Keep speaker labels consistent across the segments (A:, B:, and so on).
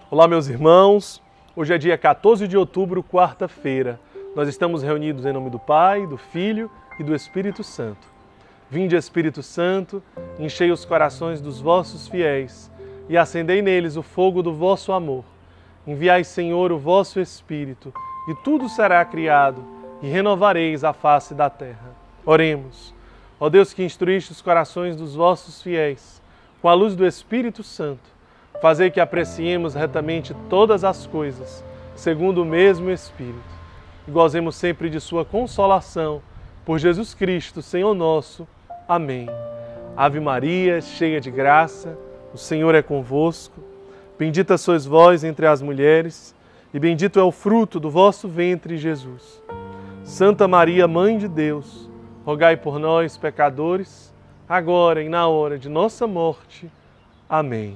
A: Olá, meus irmãos. Hoje é dia 14 de outubro, quarta-feira. Nós estamos reunidos em nome do Pai, do Filho e do Espírito Santo. Vinde, Espírito Santo, enchei os corações dos vossos fiéis e acendei neles o fogo do vosso amor. Enviai, Senhor, o vosso Espírito, e tudo será criado, e renovareis a face da terra. Oremos. Ó Deus, que instruíste os corações dos vossos fiéis, com a luz do Espírito Santo, fazei que apreciemos retamente todas as coisas, segundo o mesmo Espírito, e gozemos sempre de sua consolação, por Jesus Cristo, Senhor nosso. Amém. Ave Maria, cheia de graça, o Senhor é convosco. Bendita sois vós entre as mulheres, e bendito é o fruto do vosso ventre, Jesus. Santa Maria, Mãe de Deus, rogai por nós, pecadores, agora e na hora de nossa morte. Amém.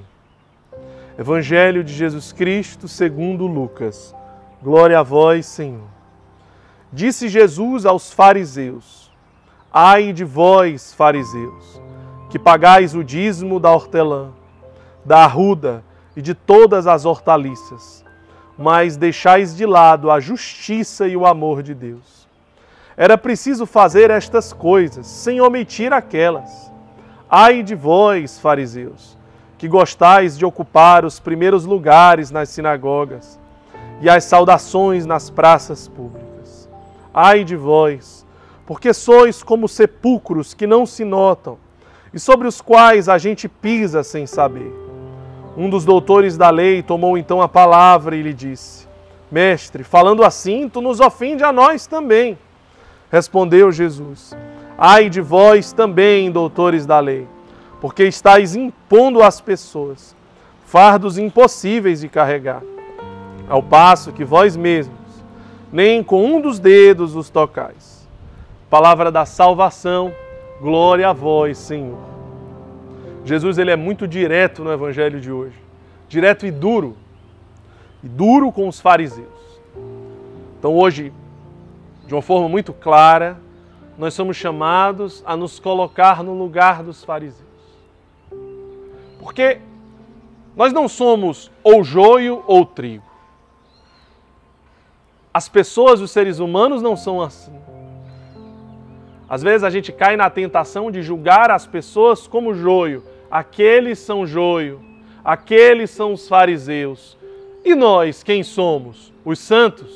A: Evangelho de Jesus Cristo segundo Lucas. Glória a vós, Senhor. Disse Jesus aos fariseus: Ai de vós, fariseus, que pagais o dízimo da hortelã, da arruda e de todas as hortaliças, mas deixais de lado a justiça e o amor de Deus. Era preciso fazer estas coisas, sem omitir aquelas. Ai de vós, fariseus, que gostais de ocupar os primeiros lugares nas sinagogas e as saudações nas praças públicas. Ai de vós, porque sois como sepulcros que não se notam e sobre os quais a gente pisa sem saber. Um dos doutores da lei tomou então a palavra e lhe disse: Mestre, falando assim, tu nos ofende a nós também. Respondeu Jesus: Ai de vós também, doutores da lei, porque estáis impondo às pessoas fardos impossíveis de carregar, ao passo que vós mesmos nem com um dos dedos os tocais. Palavra da salvação, glória a vós, Senhor. Jesus, ele é muito direto no Evangelho de hoje, direto e duro com os fariseus. Então hoje, de uma forma muito clara, nós somos chamados a nos colocar no lugar dos fariseus. Porque nós não somos ou joio ou trigo. As pessoas, os seres humanos não são assim. Às vezes a gente cai na tentação de julgar as pessoas como joio. Aqueles são joio, aqueles são os fariseus. E nós, quem somos? Os santos?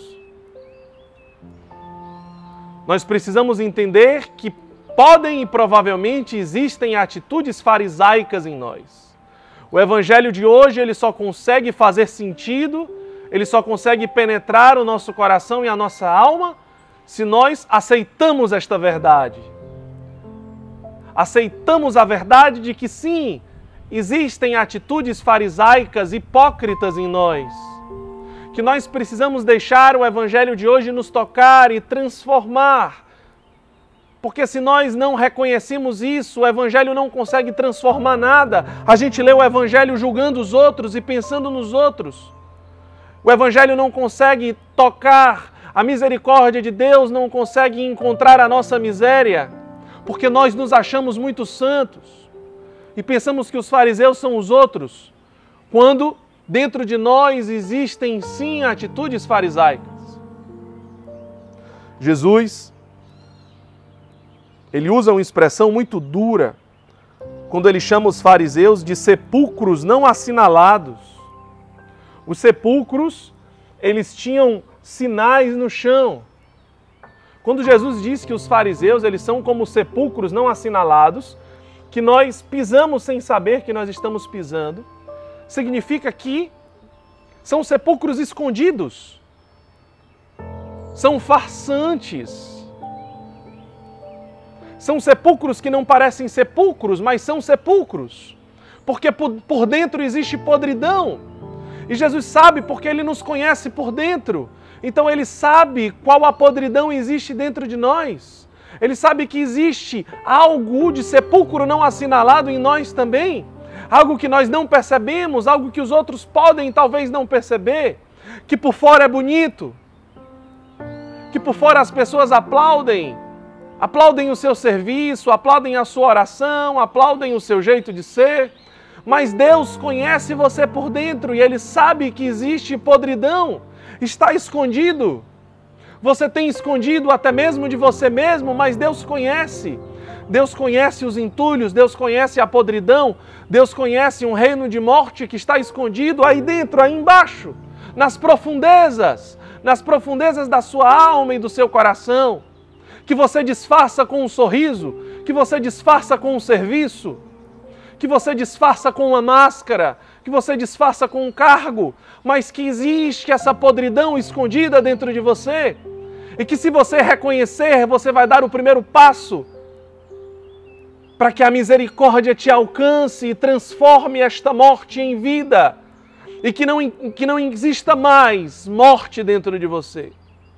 A: Nós precisamos entender que podem e provavelmente existem atitudes farisaicas em nós. O Evangelho de hoje, ele só consegue fazer sentido, ele só consegue penetrar o nosso coração e a nossa alma se nós aceitamos esta verdade. Aceitamos a verdade de que sim, existem atitudes farisaicas, hipócritas em nós. Que nós precisamos deixar o Evangelho de hoje nos tocar e transformar. Porque se nós não reconhecemos isso, o Evangelho não consegue transformar nada. A gente lê o Evangelho julgando os outros e pensando nos outros. O Evangelho não consegue tocar, a misericórdia de Deus não consegue encontrar a nossa miséria, porque nós nos achamos muito santos e pensamos que os fariseus são os outros, quando dentro de nós existem sim atitudes farisaicas. Jesus, ele usa uma expressão muito dura quando ele chama os fariseus de sepulcros não assinalados. Os sepulcros, eles tinham sinais no chão. Quando Jesus disse que os fariseus, eles são como sepulcros não assinalados, que nós pisamos sem saber que nós estamos pisando, significa que são sepulcros escondidos, são farsantes. São sepulcros que não parecem sepulcros, mas são sepulcros, porque por dentro existe podridão. E Jesus sabe porque Ele nos conhece por dentro. Então Ele sabe qual a podridão existe dentro de nós. Ele sabe que existe algo de sepulcro não assinalado em nós também. Algo que nós não percebemos, algo que os outros podem talvez não perceber. Que por fora é bonito. Que por fora as pessoas aplaudem. Aplaudem o seu serviço, aplaudem a sua oração, aplaudem o seu jeito de ser. Mas Deus conhece você por dentro e Ele sabe que existe podridão, está escondido. Você tem escondido até mesmo de você mesmo, mas Deus conhece. Deus conhece os entulhos, Deus conhece a podridão, Deus conhece um reino de morte que está escondido aí dentro, aí embaixo, nas profundezas da sua alma e do seu coração, que você disfarça com um sorriso, que você disfarça com um serviço, que você disfarça com uma máscara, que você disfarça com um cargo, mas que existe essa podridão escondida dentro de você, e que se você reconhecer, você vai dar o primeiro passo para que a misericórdia te alcance e transforme esta morte em vida, e que não exista mais morte dentro de você.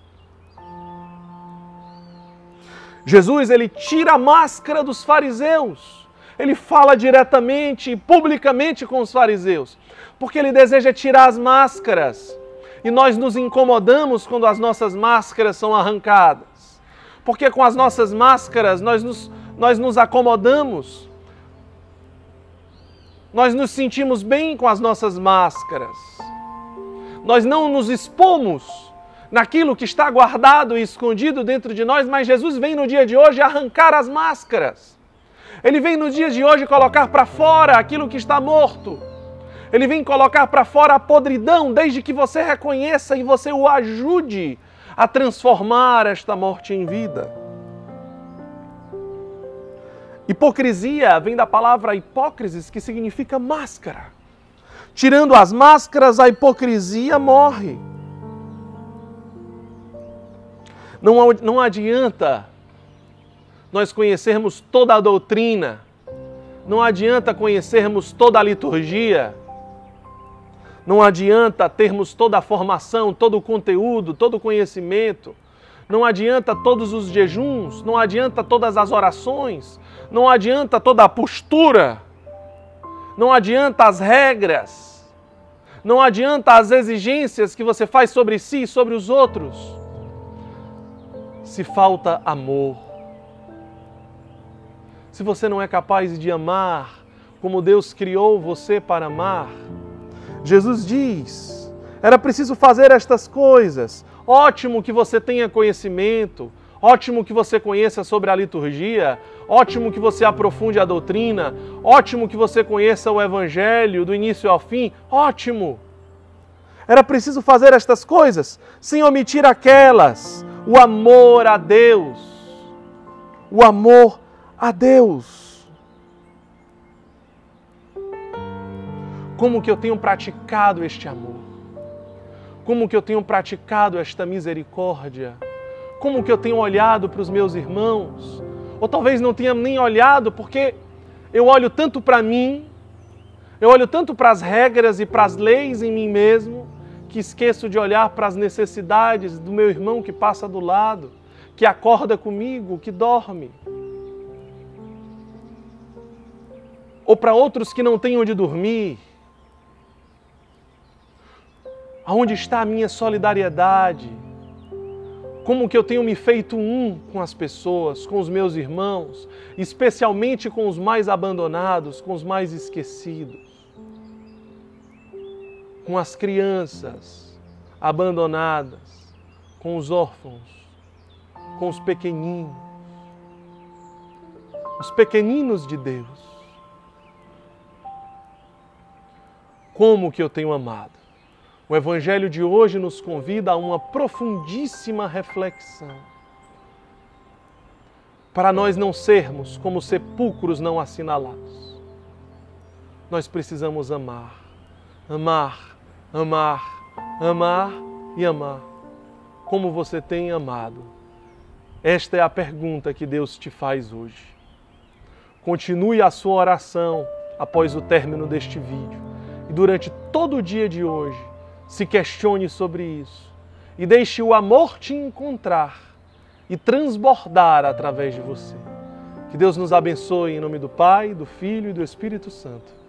A: Jesus, Ele tira a máscara dos fariseus. Ele fala diretamente e publicamente com os fariseus, porque Ele deseja tirar as máscaras. E nós nos incomodamos quando as nossas máscaras são arrancadas, porque com as nossas máscaras nós nos acomodamos. Nós nos sentimos bem com as nossas máscaras. Nós não nos expomos naquilo que está guardado e escondido dentro de nós, mas Jesus vem no dia de hoje arrancar as máscaras. Ele vem no dia de hoje colocar para fora aquilo que está morto. Ele vem colocar para fora a podridão, desde que você reconheça e você o ajude a transformar esta morte em vida. Hipocrisia vem da palavra hipócrisis, que significa máscara. Tirando as máscaras, a hipocrisia morre. Não adianta nós conhecermos toda a doutrina, não adianta conhecermos toda a liturgia, não adianta termos toda a formação, todo o conteúdo, todo o conhecimento, não adianta todos os jejuns, não adianta todas as orações, não adianta toda a postura, não adianta as regras, não adianta as exigências que você faz sobre si e sobre os outros, se falta amor. Se você não é capaz de amar como Deus criou você para amar, Jesus diz, era preciso fazer estas coisas. Ótimo que você tenha conhecimento, ótimo que você conheça sobre a liturgia, ótimo que você aprofunde a doutrina, ótimo que você conheça o Evangelho do início ao fim, ótimo. Era preciso fazer estas coisas sem omitir aquelas, o amor a Deus, o amor a Deus. Como que eu tenho praticado este amor? Como que eu tenho praticado esta misericórdia? Como que eu tenho olhado para os meus irmãos? Ou talvez não tenha nem olhado porque eu olho tanto para mim, eu olho tanto para as regras e para as leis em mim mesmo, que esqueço de olhar para as necessidades do meu irmão que passa do lado, que acorda comigo, que dorme. Ou para outros que não têm onde dormir. Aonde está a minha solidariedade? Como que eu tenho me feito um com as pessoas, com os meus irmãos, especialmente com os mais abandonados, com os mais esquecidos, com as crianças abandonadas, com os órfãos, com os pequeninos de Deus. Como que eu tenho amado? O Evangelho de hoje nos convida a uma profundíssima reflexão. Para nós não sermos como sepulcros não assinalados. Nós precisamos amar, amar, amar, amar e amar. Como você tem amado? Esta é a pergunta que Deus te faz hoje. Continue a sua oração após o término deste vídeo. E durante todo o dia de hoje, se questione sobre isso e deixe o amor te encontrar e transbordar através de você. Que Deus nos abençoe em nome do Pai, do Filho e do Espírito Santo.